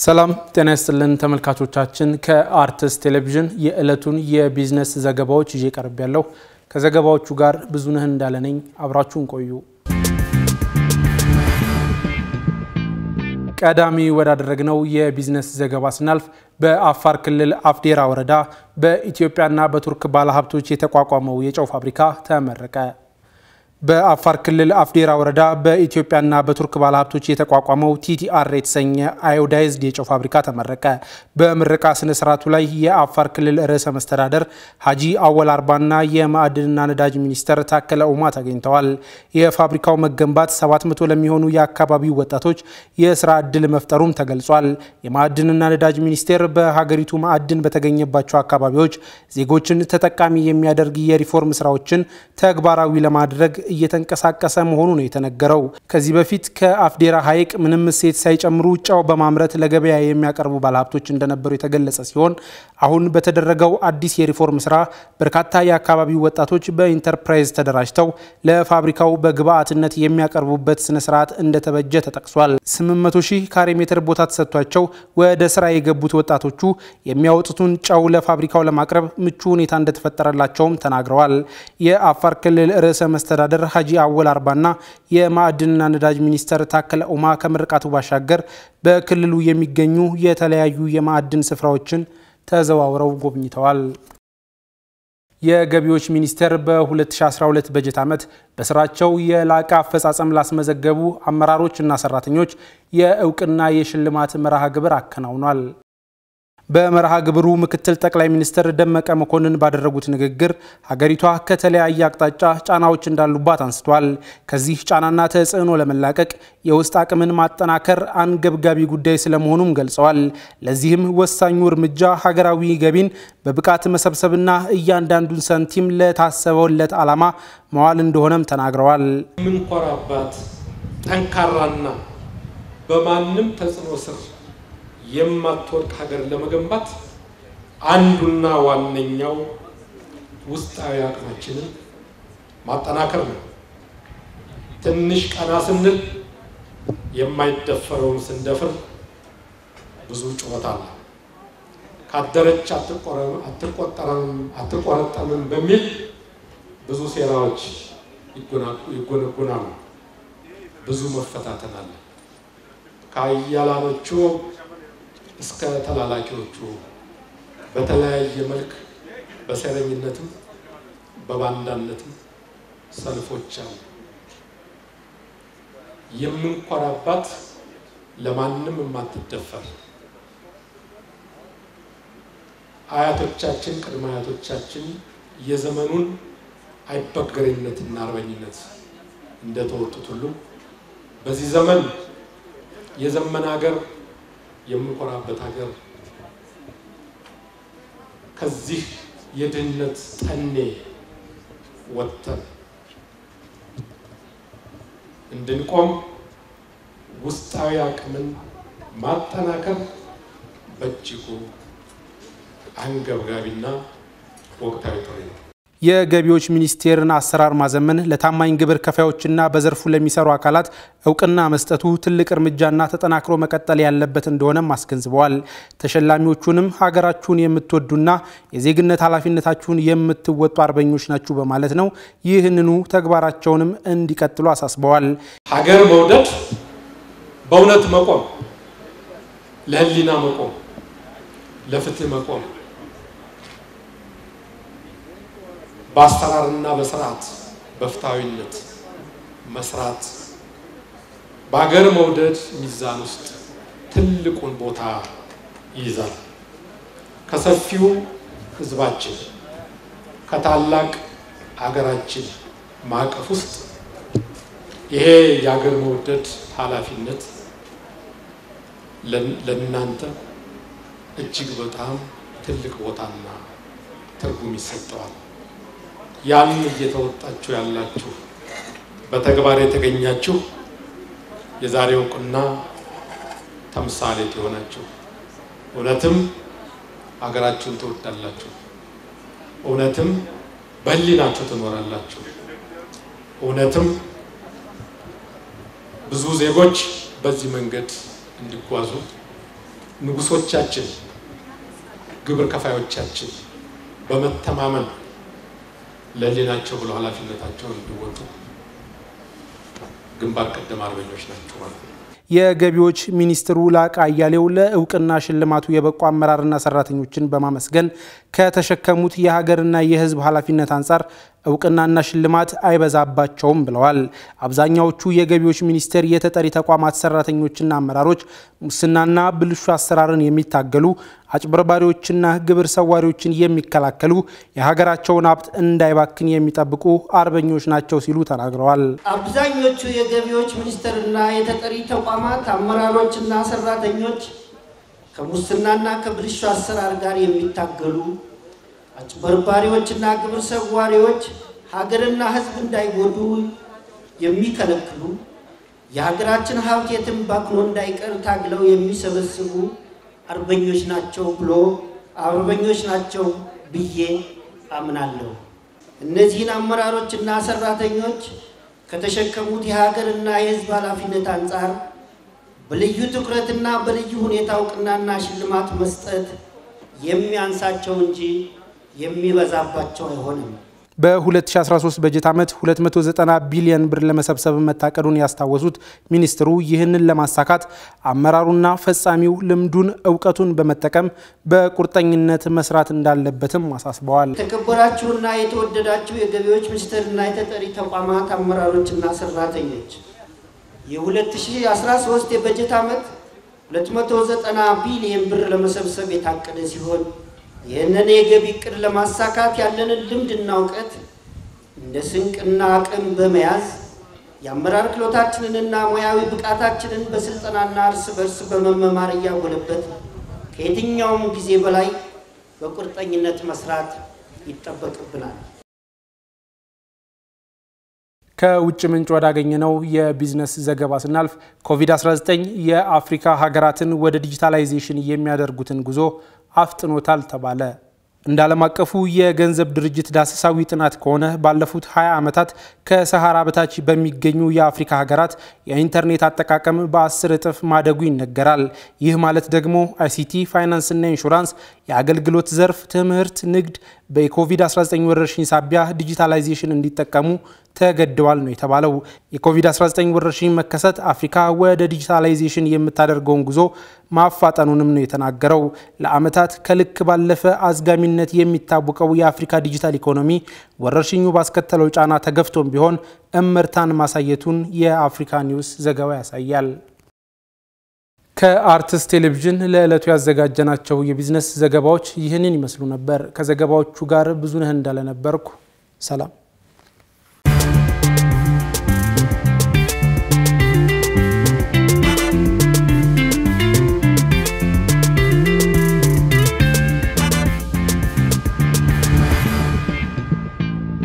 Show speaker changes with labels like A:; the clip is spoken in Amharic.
A: ሰላም ጤና ይስጥልን ተመልካቾቻችን ከአርትስ ቴሌቪዥን የዕለቱን የቢዝነስ ዘገባዎች ይዤ ቀርብ ያለው ከዘገባዎቹ ጋር ብዙነህ እንዳለነኝ አብራችሁን ቆዩ ቀዳሚ ወዳደረግነው የቢዝነስ ዘገባ ስናልፍ በአፋር ክልል አፍዴራ ወረዳ በኢትዮጵያና በቱርክ ባለሀብቶች የተቋቋመው የጨው ፋብሪካ ተመረቀ በአፋር ክልል አፍዴራ ወረዳ በኢትዮጵያና በቱርክ ባለሀብቶች የተቋቋመው ቲቲአር የተሰኘ አዮዳይዝድ የጨው ፋብሪካ ተመረቀ በምረቃ ስነ ስርዓቱ ላይ የአፋር ክልል ርዕሰ መስተዳድር ሀጂ አወል አርባና የማዕድንና ነዳጅ ሚኒስተር ታከለ ኡማ ተገኝተዋል የፋብሪካው መገንባት 700 ለሚሆኑ የአካባቢው ወጣቶች የሥራ ዕድል መፍጠሩም ተገልጿል የማዕድንና ነዳጅ ሚኒስተር በሀገሪቱ ማዕድን በተገኘባቸው አካባቢዎች ዜጎችን ተጠቃሚ የሚያደርግ የሪፎርም ስራዎችን ተግባራዊ ለማድረግ እየተንቀሳቀሰ መሆኑ ነው የተነገረው ከዚህ በፊት ከአፍዴራ ሐይቅ ምንም ሴት ሳይጨምሩ ጨው በማምረት ለገበያ የሚያቀርቡ ባለሀብቶች እንደነበሩ የተገለጸ ሲሆን አሁን በተደረገው አዲስ የሪፎርም ስራ በርካታ የአካባቢው ወጣቶች በኢንተርፕራይዝ ተደራጅተው ለፋብሪካው በግብአትነት የሚያቀርቡበት ስነ ስርዓት እንደተበጀ ተጠቅሷል 800,000 ካሬ ሜትር ቦታ ተሰጥቷቸው ወደ ስራ የገቡት ወጣቶቹ የሚያወጡትን ጨው ለፋብሪካው ለማቅረብ ምቹ ሁኔታ እንደተፈጠረላቸውም ተናግረዋል የአፋር ክልል ርዕሰ መስተዳድር ሀጂ አወል አርባና የማዕድንና ነዳጅ ሚኒስተር ታከለ ኡማ ከምርቃቱ ባሻገር በክልሉ የሚገኙ የተለያዩ የማዕድን ስፍራዎችን ተዘዋውረው ጎብኝተዋል የገቢዎች ሚኒስተር በ2012 በጀት ዓመት በስራቸው የላቀ አፈጻጸም ላስመዘገቡ አመራሮችና ሰራተኞች የእውቅና የሽልማት መርሃ ግብር አከናውኗል በመርሃ ግብሩ ምክትል ጠቅላይ ሚኒስተር ደመቀ መኮንን ባደረጉት ንግግር ሀገሪቷ ከተለያየ አቅጣጫ ጫናዎች እንዳሉባት አንስተዋል ከዚህ ጫናና ተጽዕኖ ለመላቀቅ የውስጥ አቅምን ማጠናከር አንገብጋቢ ጉዳይ ስለመሆኑም ገልጸዋል ለዚህም ወሳኙ እርምጃ ሀገራዊ ገቢን በብቃት መሰብሰብና እያንዳንዱን ሰንቲም ለታሰበውለት ዓላማ ማዋል እንደሆነም ተናግረዋል
B: ምንቆራባት ጠንካራና በማንም ተጽዕኖ ስር የማትወድቅ ሀገር ለመገንባት አንዱና ዋነኛው ውስጣዊ አቅማችንን ማጠናከር ነው ትንሽ ቀና ስንል የማይደፈረውን ስንደፍር ብዙ ጩኸት አለ ካደረች አትቆረጠምም በሚል ብዙ ሴራዎች ይጎነጎናሉ ብዙ መፈታተን አለ ካያላኖቹ እስከ ተላላኪዎቹ በተለያየ መልክ በሰረኝነትም በባንዳነትም ሰልፎች አሉ የምንቆራባት ለማንም የማትደፈር አያቶቻችን ቅድመ አያቶቻችን የዘመኑን አይበገሬነትና አርበኝነት እንደተወጡት ሁሉ በዚህ ዘመን የዘመን ሀገር የምንቆራበት ሀገር ከዚህ የድህነት ጠኔ ወጥተን እንድንቆም ውስጣዊ አቅምን ማጠናከር በእጅጉ አንገብጋቢና ወቅታዊ ጥሪ ነው
A: የገቢዎች ሚኒስቴርን አሰራር ማዘመን ለታማኝ ግብር ከፋዮችና በዘርፉ ለሚሰሩ አካላት እውቅና መስጠቱ ትልቅ እርምጃና ተጠናክሮ መቀጠል ያለበት እንደሆነም አስገንዝበዋል ተሸላሚዎቹንም ሀገራችሁን የምትወዱና የዜግነት ኃላፊነታችሁን የምትወጡ አርበኞች ናችሁ በማለት ነው ይህንኑ ተግባራቸውንም እንዲቀጥሉ አሳስበዋል
B: ሀገር መውደድ በእውነት መቆም ለህሊና መቆም ለፍትህ መቆም ባስተራርና በስርዓት በፍታዊነት መስራት ባገር መውደድ ሚዛን ውስጥ ትልቁን ቦታ ይይዛል ከሰፊው ህዝባችን ከታላቅ ሀገራችን ማቀፍ ውስጥ ይሄ ያገር መውደድ ኃላፊነት ለእናንተ እጅግ በጣም ትልቅ ቦታና ትርጉም ይሰጠዋል ያን እየተወጣችሁ ያላችሁ በተግባር የተገኛችሁ የዛሬው ቁና ተምሳሌት ይሆናችሁ እውነትም ሀገራችሁን ትወዳላችሁ እውነትም በህሊናችሁ ትኖራላችሁ እውነትም ብዙ ዜጎች በዚህ መንገድ እንዲጓዙ ንጉሶቻችን ግብር ከፋዮቻችን በመተማመን ለሌላቸው ብለው ኃላፊነታቸውን እንዲወጡ ግንባር ቀደም አርበኞች ናቸው ማለት ነው።
A: የገቢዎች ሚኒስትሩ ላቃ አያሌው ለእውቅና ሽልማቱ የበቁ አመራርና ሰራተኞችን በማመስገን ከተሸከሙት የሀገርና የሕዝብ ኃላፊነት አንፃር እውቅናና ሽልማት አይበዛባቸውም ብለዋል። አብዛኛዎቹ የገቢዎች ሚኒስቴር የተጠሪ ተቋማት ሰራተኞችና አመራሮች ሙስናና ብልሹ አሰራርን የሚታገሉ አጭበርባሪዎችና ግብር ሰዋሪዎችን የሚከላከሉ የሀገራቸውን ሀብት እንዳይባክን የሚጠብቁ አርበኞች ናቸው ሲሉ ተናግረዋል።
C: አብዛኞቹ የገቢዎች ሚኒስቴርና የተጠሪ ተቋማት አመራሮችና ሰራተኞች ከሙስናና ከብልሹ አሰራር ጋር የሚታገሉ አጭበርባሪዎችና ግብር ሰዋሪዎች ሀገርና ሕዝብ እንዳይጎዱ የሚከለክሉ የሀገራችን ሀብት የትም ባክኖ እንዳይቀር ታግለው የሚሰበስቡ አርበኞች ናቸው ብዬ አምናለሁ። እነዚህን አመራሮችና ሰራተኞች ከተሸከሙት የሀገርና የሕዝብ ኃላፊነት አንፃር በልዩ ትኩረትና በልዩ ሁኔታ እውቅናና ሽልማት መስጠት የሚያንሳቸው እንጂ የሚበዛባቸው አይሆንም።
A: በ2013 በጀት ዓመት 290 ቢሊዮን ብር ለመሰብሰብ መታቀዱን ያስታወሱት ሚኒስትሩ ይህንን ለማሳካት አመራሩና ፈጻሚው ልምዱን ዕውቀቱን በመጠቀም በቁርጠኝነት መስራት እንዳለበትም አሳስበዋል።
C: የተከበራችሁና የተወደዳችሁ የገቢዎች ሚኒስቴርና የተጠሪ ተቋማት አመራሮችና ሰራተኞች የ2013 የበጀት ዓመት 290 ቢሊዮን ብር ለመሰብሰብ የታቀደ ሲሆን ይህንን የገቢ ዕቅድ ለማሳካት ያለንን ልምድና ዕውቀት እንደ ስንቅና አቅም በመያዝ የአመራር ክህሎታችንንና ሙያዊ ብቃታችንን በስልጠናና እርስ በርስ በመመማር እያጎለበት ከየትኛውም ጊዜ በላይ በቁርጠኝነት መስራት ይጠበቅብናል።
A: ከውጭ ምንጭ ወዳገኘነው የቢዝነስ ዘገባ ስናልፍ ኮቪድ-19 የአፍሪካ ሀገራትን ወደ ዲጂታላይዜሽን የሚያደርጉትን ጉዞ አፍጥኖታል ተባለ። እንደ ዓለም አቀፉ የገንዘብ ድርጅት ዳሰሳዊ ጥናት ከሆነ ባለፉት 20 ዓመታት ከሰሃራ በታች በሚገኙ የአፍሪካ ሀገራት የኢንተርኔት አጠቃቀም በ10 እጥፍ ማደጉ ይነገራል። ይህ ማለት ደግሞ አይሲቲ፣ ፋይናንስና ኢንሹራንስ፣ የአገልግሎት ዘርፍ፣ ትምህርት፣ ንግድ በኮቪድ-19 ወረርሽኝ ሳቢያ ዲጂታላይዜሽን እንዲጠቀሙ ተገደዋል ነው የተባለው። የኮቪድ-19 ወረርሽኝ መከሰት አፍሪካ ወደ ዲጂታላይዜሽን የምታደርገውን ጉዞ ማፋጠኑንም ነው የተናገረው። ለዓመታት ከልክ ባለፈ አዝጋሚነት የሚታወቀው የአፍሪካ ዲጂታል ኢኮኖሚ ወረርሽኙ ባስከተለው ጫና ተገፍቶም ቢሆን እምርታን ማሳየቱን የአፍሪካ ኒውስ ዘገባ ያሳያል። ከአርትስ ቴሌቪዥን ለዕለቱ ያዘጋጀናቸው የቢዝነስ ዘገባዎች ይህንን ይመስሉ ነበር። ከዘገባዎቹ ጋር ብዙነህ እንዳለ ነበርኩ። ሰላም።